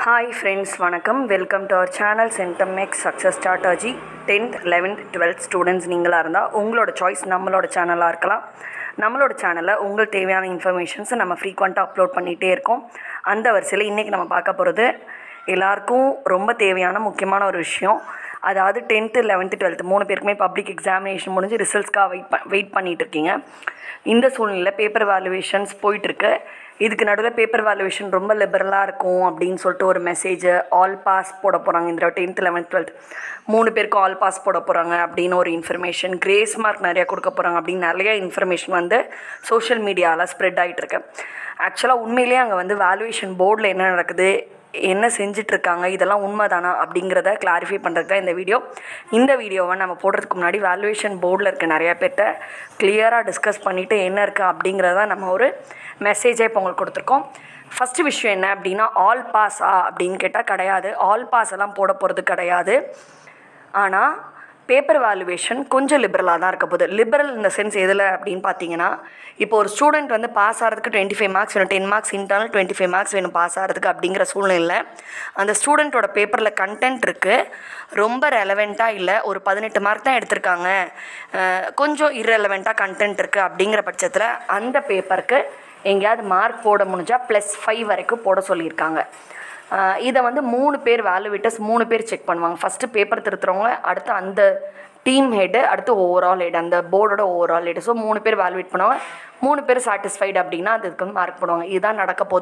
Hi friends, வணக்கம். Welcome to our channel Centemex Success Strategy 10th 11th 12th students நீங்களா இருந்தா உங்களோட choice நம்மளோட சேனலா இருக்கலாம். நம்மளோட சேனல்ல உங்களுக்கு தேவையான இன்ஃபர்மேஷன்ஸ் நம்ம ஃப்ரீக்வெண்டா அப்லோட் பண்ணிட்டே இருக்கோம். அந்த வரிசையில் இன்னைக்கு நம்ம பார்க்க போறது எல்லாருக்கும் ரொம்ப தேவையான முக்கியமான ஒரு விஷயம். அதாவது 10th 11th 12th மூணு பேருக்குமே பப்ளிக் எக்ஸாமினேஷன் முடிஞ்சு ரிசல்ட்ஸ்க்காக வெயிட் பண்ணிட்டு இருக்கீங்க. இந்த சூழ்நிலையில் பேப்பர் வேல்யூவேஷன்ஸ் போயிட்டுருக்கு. இதுக்கு நடுவில் பேப்பர் வேல்யூவேஷன் ரொம்ப லிபரலாக இருக்கும் அப்படின்னு சொல்லிட்டு ஒரு மெசேஜ் ஆல் பாஸ் போட போகிறாங்க. இந்த 10th 11th 12th மூணு பேருக்கு ஆல் பாஸ் போட போகிறாங்க அப்படின்னு ஒரு இன்ஃபர்மேஷன், கிரேஸ் மார்க் நிறையா கொடுக்க போகிறாங்க அப்படின்னு நிறைய இன்ஃபர்மேஷன் வந்து சோஷியல் மீடியாவில் ஸ்ப்ரெட் ஆகிட்டுருக்கு. ஆக்சுவலாக உண்மையிலேயே அங்கே வந்து வேல்யூவேஷன் போர்டில் என்ன நடக்குது, என்ன செஞ்சிட்ருக்காங்க, இதெல்லாம் உண்மை தானா அப்படிங்கிறத கிளாரிஃபை பண்ணுறதுக்கு தான் இந்த வீடியோவை நம்ம போடுறதுக்கு முன்னாடி வேல்யூவேஷன் போர்டில் இருக்க நிறையா பேர்கிட்ட கிளியராக டிஸ்கஸ் பண்ணிவிட்டு என்ன இருக்குது அப்படிங்கிறத நம்ம ஒரு மெசேஜே இப்போ உங்களுக்கு கொடுத்துருக்கோம். ஃபஸ்ட்டு விஷயம் என்ன அப்படின்னா, ஆல் பாஸா அப்படின்னு கேட்டால் கிடையாது. ஆல் பாஸ் எல்லாம் போட போகிறது கிடையாது. ஆனால் பேப்பர் வேல்யூவேஷன் கொஞ்சம் லிபரலாக தான் இருக்க போகுது. லிபரல் இந்த சென்ஸ் எதில் அப்படின்னு பார்த்தீங்கன்னா, இப்போ ஒரு ஸ்டூடெண்ட் வந்து பாஸ் ஆகிறதுக்கு 25 மார்க்ஸ் வேணும், 10 மார்க்ஸ் இன்டர்னல் 25 மார்க்ஸ் வேணும் பாஸ் ஆகிறதுக்கு அப்படிங்கிற சூழ்நிலையில் அந்த ஸ்டூடெண்ட்டோட பேப்பரில் கண்டென்ட் இருக்குது, ரொம்ப ரெலவெண்ட்டாக இல்லை, ஒரு 18 மார்க் தான் எடுத்திருக்காங்க, கொஞ்சம் இர்ரெலவெண்ட்டாக கண்டென்ட் இருக்குது அப்படிங்கிற பட்சத்தில் அந்த பேப்பருக்கு எங்கேயாவது மார்க் போட முடிஞ்சால் +5 வரைக்கும் போட சொல்லியிருக்காங்க. இதை வந்து 3 பேர் வேல்யூவேட்டர்ஸ் 3 பேர் செக் பண்ணுவாங்க. ஃபஸ்ட்டு பேப்பர் திருத்துறவங்க, அடுத்து அந்த டீம் ஹெட்டு, அடுத்து ஓவரால் ஹெட், அந்த போர்டோட ஓவரால் ஹெட். ஸோ 3 பேர் வேல்யூவேட் பண்ணுவாங்க. 3 பேர் சாட்டிஸ்ஃபைடு அப்படின்னா அதுக்கு வந்து மார்க் போடுவாங்க. இதுதான்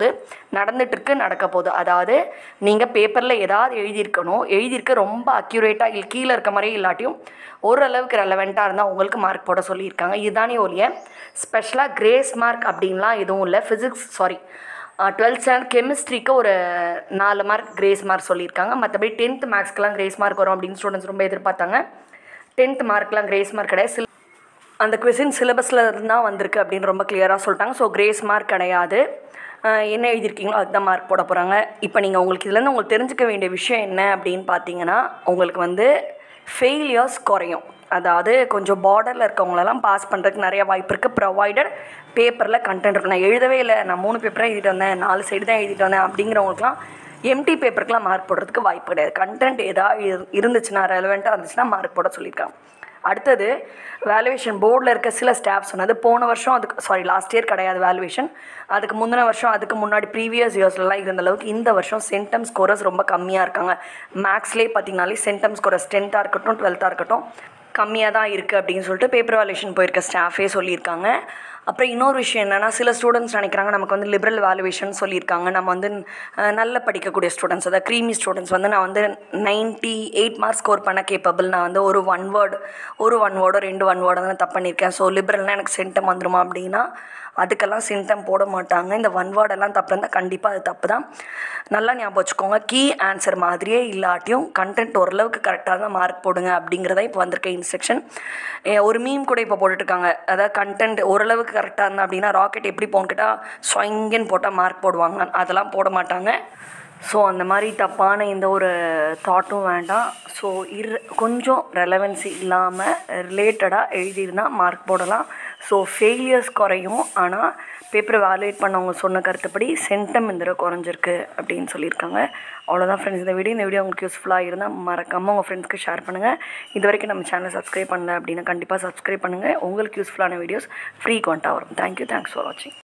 நடக்க போகுது. அதாவது நீங்கள் பேப்பரில் ஏதாவது எழுதியிருக்க ரொம்ப அக்யூரேட்டாக இல்லை, கீழே இருக்க மாதிரியே இல்லாட்டியும் ஓரளவுக்கு ரெலவெண்ட்டாக இருந்தால் உங்களுக்கு மார்க் போட சொல்லியிருக்காங்க. இதுதானே ஒழிய ஸ்பெஷலாக கிரேஸ் மார்க் அப்படின்லாம் எதுவும் இல்லை. 12th ஸ்டாண்டர்ட் கெமிஸ்ட்ரிக்கு ஒரு 4 மார்க் கிரேஸ் மார்க் சொல்லியிருக்காங்க. மற்றபடி 10th மேக்ஸ்க்கெலாம் கிரேஸ் மார்க் வரும் அப்படின்னு ஸ்டூடெண்ட்ஸ் ரொம்ப எதிர்பார்த்தாங்க. 10th மார்க்லாம் கிரேஸ் மார்க் கிடையாது. அந்த கொஸ்டின் சிலபஸில் தான் வந்திருக்கு அப்படின்னு ரொம்ப கிளியராக சொல்லிட்டாங்க. ஸோ கிரேஸ் மார்க் கிடையாது. என்ன எழுதியிருக்கீங்களோ அதுதான் மார்க் போட போகிறாங்க. இப்போ நீங்கள் இதுலேருந்து உங்களுக்கு தெரிஞ்சுக்க வேண்டிய விஷயம் என்ன அப்படின்னு பார்த்தீங்கன்னா, உங்களுக்கு வந்து ஃபெயிலியர்ஸ் குறையும். அதாவது கொஞ்சம் பார்டரில் இருக்கவங்களெல்லாம் பாஸ் பண்ணுறதுக்கு நிறைய வாய்ப்பு இருக்குது, ப்ரொவைடட் பேப்பரில் கண்டென்ட் இருக்கும். நான் எழுதவே இல்லை, நான் 3 பேப்பராக எழுதிட்டு வந்தேன், 4 சைடு தான் எழுதிட்டு வந்தேன் அப்படிங்கிறவங்களுக்குலாம் எம்டி பேப்பருக்குலாம் மார்க் போடுறதுக்கு வாய்ப்பு கிடையாது. கண்டென்ட் ஏதாவது இருந்துச்சுன்னா, ரெலவெண்ட்டாக இருந்துச்சுன்னா மார்க் போட சொல்லியிருக்காங்க. அடுத்தது வேல்யூவேஷன் போர்டில் இருக்க சில ஸ்டாஃப் சொன்னது, போன வருஷம் லாஸ்ட் இயர் கிடையாது வேல்யூவேஷன், அதுக்கு முந்தின வருஷம், அதுக்கு முன்னாடி ப்ரீவியஸ் இயர்ஸ்லாம் இருந்த அளவுக்கு இந்த வருஷம் சென்டம் ஸ்கோரர்ஸ் ரொம்ப கம்மியாக இருக்காங்க. மேக்ஸ்லேயே பார்த்தீங்கனாலே சென்டம் ஸ்கோரர்ஸ் 10th இருக்கட்டும் 12th இருக்கட்டும் கம்மியாக தான் இருக்குது அப்படின்னு சொல்லிட்டு பேப்பர் வேல்யூவேஷன் போயிருக்க ஸ்டாஃபே சொல்லியிருக்காங்க. அப்புறம் இன்னொரு விஷயம் என்னென்னா, சில ஸ்டூடெண்ட்ஸ் நினைக்கிறாங்க நமக்கு வந்து லிபரல் வேல்யூவேஷன் சொல்லியிருக்காங்க, நம்ம வந்து நல்ல படிக்கக்கூடிய ஸ்டூடெண்ட்ஸ், அதாவது க்ரீமி ஸ்டூடெண்ட்ஸ் வந்து நான் வந்து 98 மார்க்ஸ் ஸ்கோர் பண்ண கேப்பபிள், நான் வந்து ஒரு ஒன் வேர்டோ 2 ஒன் வேர்டோ தான் தப்பு பண்ணியிருக்கேன், ஸோ லிபரல்னால் எனக்கு சென்டம் வந்துடுமா அப்படின்னா அதுக்கெல்லாம் சென்டம் போட மாட்டாங்க. இந்த ஒன் வேர்டெல்லாம் தப்பு இருந்தால் கண்டிப்பாக அது தப்பு தான். நல்லா ஞாபகம் வச்சுக்கோங்க. கீ ஆன்சர் மாதிரியே இல்லாட்டியும் கண்டென்ட் ஓரளவுக்கு கரெக்டாக தான் மார்க் போடுங்க அப்படிங்கிறத இப்போ வந்திருக்க இன்ஸ்ட்ரக்ஷன். ஒரு மீம் கூட இப்போ போட்டுட்ருக்காங்க, அதாவது கண்டென்ட் ஓரளவுக்கு கரெக்டாக இருந்தால் அப்படின்னா ராக்கெட் எப்படி போன்னு கேட்டால் ஸ்வைங்கன்னு போட்டால் மார்க் போடுவாங்க, அதெல்லாம் போட மாட்டாங்க. ஸோ அந்த மாதிரி தப்பான இந்த ஒரு தாட்டும் வேண்டாம். ஸோ கொஞ்சம் ரெலவென்சி இல்லாமல் ரிலேட்டடாக எழுதியிருந்தால் மார்க் போடலாம். ஸோ ஃபெயிலியர்ஸ் குறையும். ஆனால் பேப்பரை வேல்யூவேட் பண்ணவங்க சொன்ன கருத்துப்படி சென்டம் இந்த தடவை குறைஞ்சிருக்கு அப்படின்னு சொல்லியிருக்காங்க. அவ்வளோதான் ஃப்ரெண்ட்ஸ். இந்த வீடியோ உங்களுக்கு யூஸ்ஃபுல்லாக இருந்தால் மறக்காமல் உங்கள் ஃப்ரெண்ட்ஸ்க்கு ஷேர் பண்ணுங்கள். இது வரைக்கும் நம்ம சேனலை சப்ஸ்கிரைப் பண்ணல அப்படின்னா கண்டிப்பாக சப்ஸ்கிரைப் பண்ணுங்கள். உங்களுக்கு யூஸ்ஃபுல்லான வீடியோஸ் ஃப்ரீக்வெண்ட்டாக வரும். தேங்க்யூ, தேங்க்ஸ் ஃபார் வாட்சிங்.